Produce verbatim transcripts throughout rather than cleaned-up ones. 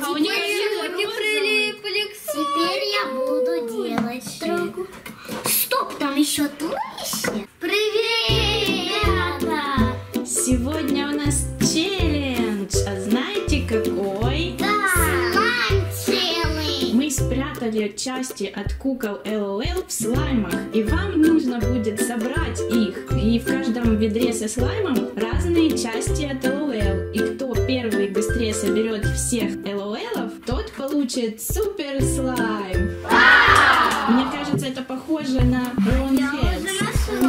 А у нее сегодня прилипли. Теперь я буду делать строгу. Стоп, там еще туловище. Привет, ребята! Сегодня у нас челлендж. А знаете какой? Да! Слайм-челлендж! Мы спрятали части от кукол эл эл эл в слаймах. И вам нужно будет собрать их. И в каждом ведре со слаймом разные части от эл эл эл. И кто первый быстрее соберет всех эл эл элов, тот получит супер слайм. Мне кажется, это похоже на Ронфелс.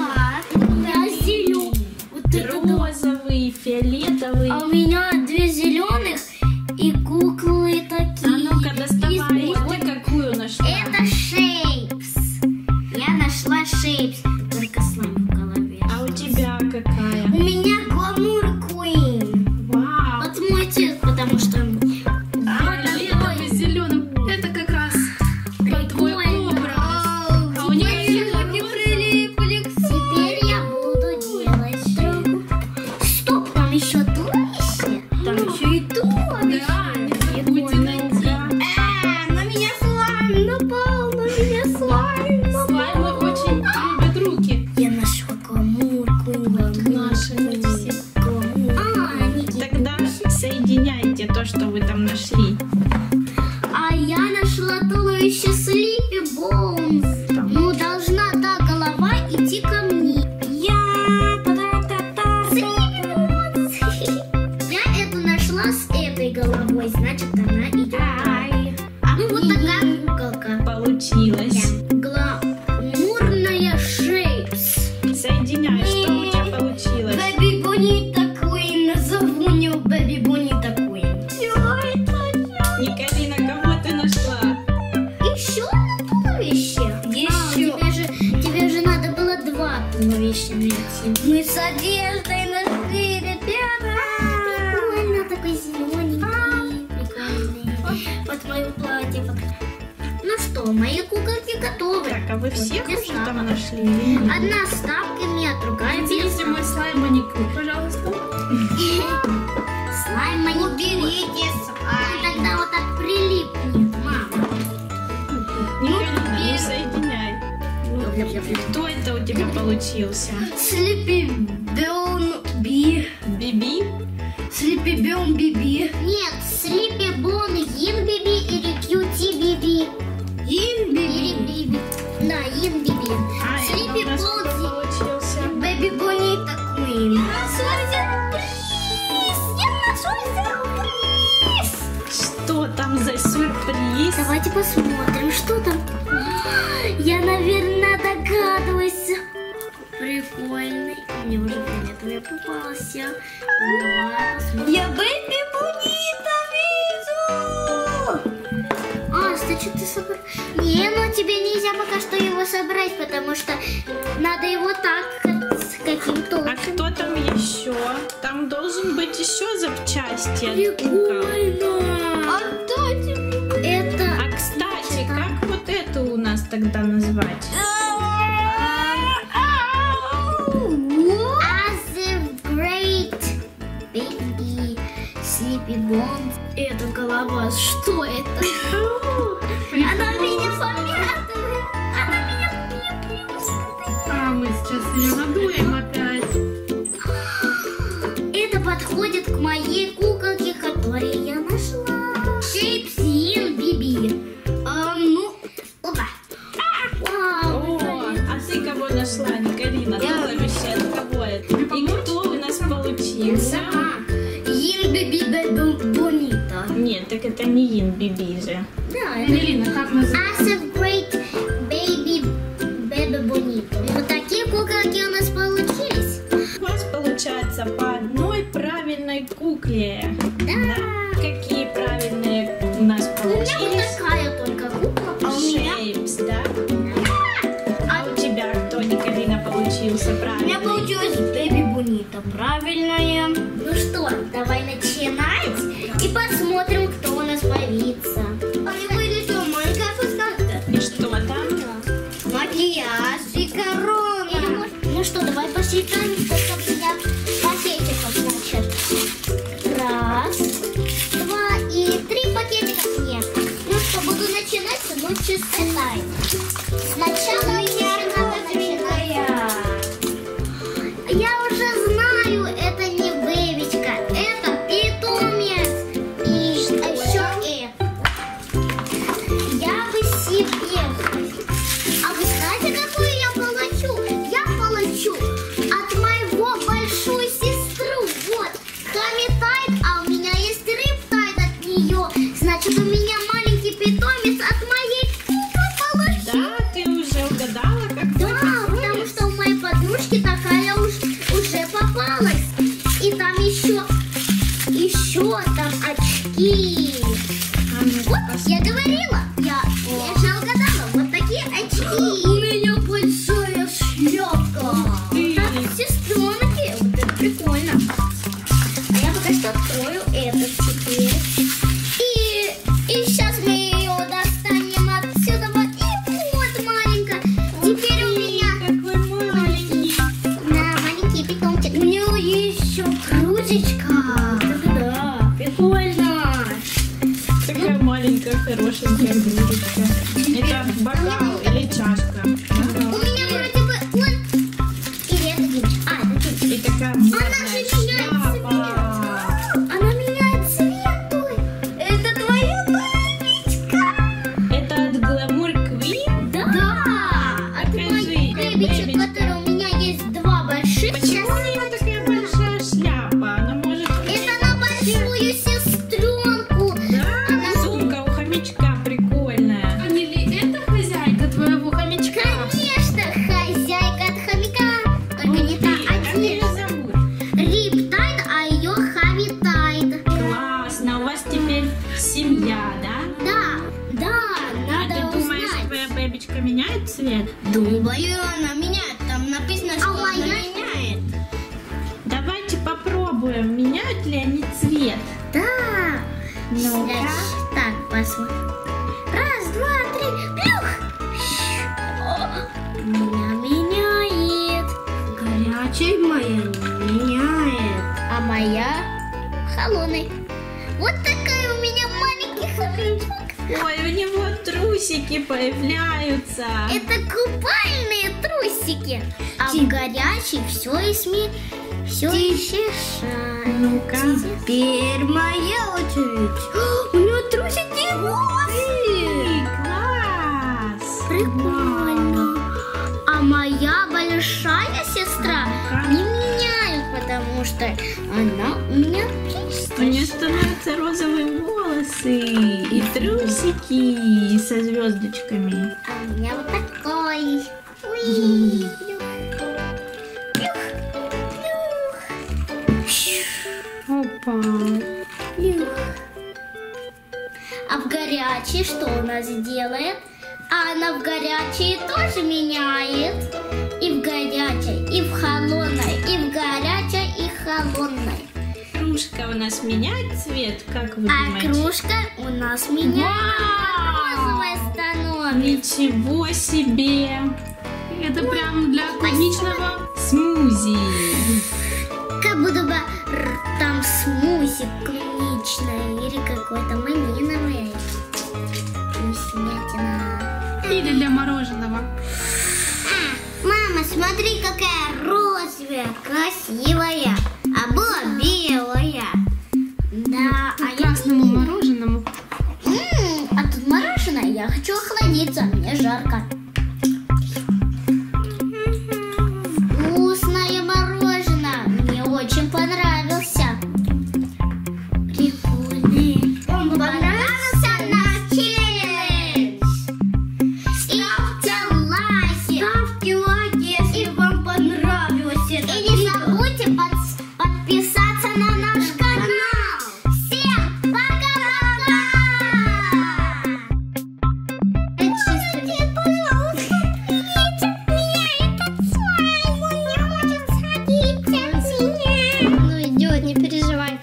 Розовый, фиолетовый. А у меня две зеленых и куклы такие. А ну-ка, доставай. И Ты какую нашла? это Shapes. Я нашла Shapes. Только слайм в голове. А у тебя какая? У меня Glamour Queen. Вау. Вот мой цвет, потому что... Фиолетовый с зеленым. Это как раз твой образ. А у нее сегодня прилипли. Теперь я буду делать строгу. Стоп, там еще туловище. Там еще и туловище. Да, будете найти. А, на меня слайм напал, на меня слайм напал. Слаймы очень любят руки. Я нашла Glamour Queen. Наши все. Glamour. А, они Тогда соединяйте то, что вы там нашли. А я нашла туловище Sleepy Bones. Там. Ну, должна та голова идти ко мне. Я... та-та-та-та. Sleepy Bones. Я эту нашла с этой головой, значит, она идет. Ну, вот такая куколка. Получилось. Гламурная Shapes. Соединяй, что у тебя получилось. Baby Bonita Queen. Назову ее Baby Bonita Queen. Все это я. Николина, кого ты нашла? Еще одно туловище. Еще. А, тебе же, тебе же надо было два туловища найти. Мы с одеждой нашли, ребята. Прикольно, такой зелененький. Прикольный. Под мое платье. Под... Ну что, мои куколки готовы. Так, а вы всех Вот уже здесь там ставка. нашли? Одна с тапками, а другая без Если мой слайм маникюр, пожалуйста. слайм маникюр. Тогда вот так прилипнет, мама. Николина, ну соединяй. Кто это у тебя получился? Слипи Бён Би. Биби? Слипи Бён Биби. Нет, Слипи Бон Ин Биби или Кьюти Биби. Ин Биби. Да, Ин Биби. А, Слипи это у нас кто Бон получился? Бэби Бонита Куин. Что там за сюрприз? Давайте посмотрим, что там. Я, наверное, догадываюсь. Прикольный. Мне уже фиолетовый попался. Давай посмотрим. Я Бэби Бонита вижу. А, значит, ты собрал. Не, ну тебе нельзя пока что его собрать, потому что надо его так, с каким-то. А кто там еще? Там должен быть еще запчасти от кукол. Прикольно. А кто тебе? Это... А кстати, как вот это у нас тогда назвать? As a great baby Sleepy Bones. Это голова, что это? Она меня помятывает. Она меня плюс. А мы сейчас ее надуем опять. Это подходит к моей куколке, которую я нашла. Shapes Yin Биби. А, ну, опа. Вау. О, а ты кого нашла, Николина? Туловище от кого это? И кто у нас получился? Yin Биби Бэби Бонита. Нет, так это не Ин Биби же. Да, Николина, как называется? As a great baby Baby Bonito. Вот такие куколки у нас получились. У вас получается по одной правильной кукле. Да. Какие правильные у нас У меня вот получились? такая только кукла, а у меня... Shapes, да? А у тебя кто, Николина, получился У меня правильный? получилась Baby Bonito. Правильная. Ну что, давай начинать и посмотрим, кто у нас появится. А мне вылезла маленькая футболка. И что там? Макияж и корона. Ну что, давай посчитаем, сколько у меня пакетиков, значит. Раз, два и три пакетика. читай. Сначала мне надо начинать. Я уже знаю, это не бэбичка, это питомец. И еще это. Я бы себе... А вы знаете, какую я получу? Я получу от моего большую сестру. Вот, Хамитайд, а у меня есть Риптайд от нее. Значит, у меня маленький питомец от моей куклы получил. Да, ты уже угадала, как Да, ты потому что у моей подружки такая уж уже попалась. И там еще, еще там очки. А ну, Вот, пос- я говорила, я, я же угадала, вот такие очки. У меня большая шляпка. Ты. Так, сестренки, вот это прикольно. А я пока что открою этот теперь. И, и сейчас мы ее достанем отсюда. Вот, и вот маленькая. Теперь у меня... Какой маленький. Да, маленький питомчик. У него еще кружечка. Да, прикольно. Такая маленькая, хорошенькая грудочка. Это бокал или чашка. Да? У меня вроде бы он... Или это девочка? А, это девочка. И такая Она модная же меняет шляпа. Она меняет цвет. Ой, это твоя бэбичка. Это от Glamour Queen? Да. От Покажи, моей бэбичек, бэбичка. которые у меня есть два больших. Почему у нее такая большая шляпа? Она может... Это на большую сестренку. Да, Она- сумка у хомячка прикольная. А не ли это хозяйка твоего хомячка? Конечно, хозяйка от хомяка. Только не та, Как один. ее зовут? Риптайд, а ее Хамитайд. Классно, у вас теперь семья, да? Да, да, А надо ты думаешь, узнать. твоя бэбичка меняет цвет? Думаю, она меняет. Там написано, что она меняет. Давайте попробуем, меняют ли они цвет. Да. Ну-ка. Сейчас, так, посмотрим. Раз, два, три, плюх! О, меня меняет. Горячей моя не меняет. А моя холодной. Вот такая у меня маленький хомячок. Ой, у него трусики появляются. Это купальные трусики. А в горячей все и сме... Все исчезает. Ну-ка. Теперь моя очередь. О, у него трусики Ой, класс. Прикольно. А моя большая сестра Ага. не меняет, потому что она у меня У нее чистая. становятся розовые волосы и трусики со звездочками. А у меня вот такой. Уи. Опа. А в горячей что у нас делает? А она в горячей тоже меняет. И в горячей, и в холодной, и в горячей, и холодной. Кружка у нас меняет цвет, как вы А думаете? кружка у нас меняет. Вау! Розовая становится. Ничего себе! Это прям для клубничного смузи. Как будто бы р- там смузи клубничное или какое-то малиновое. Вкуснятина. Или для мороженого. А, мама, смотри, какая розовая, красивая. А была белая. Да, а я... Красному мороженому. М, а тут мороженое, я хочу охладиться, мне жарко. Вкусное мороженое, мне очень понравился. Прикольный. Он понравился наш челлендж. Ставьте лайки. Ставьте лайки, если вам понравилось это. И не забудьте подс- подписаться на наш канал. Всем пока-пока! Это чисто. Пожалуйста, примите меня этот слайм. Он не хочет сходить от меня. Ну идет, не переживай.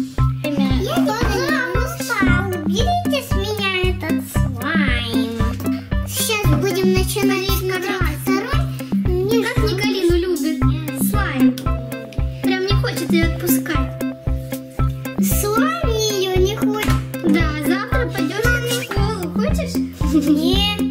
Пожалуйста, уберите с меня этот слайм. Сейчас будем начинать смотреть второй. Как Николину любит слайм. Прям не хочет ее отпускать. Слайм ее не хочет. Да, завтра пойдешь в школу. Хочешь? Нет.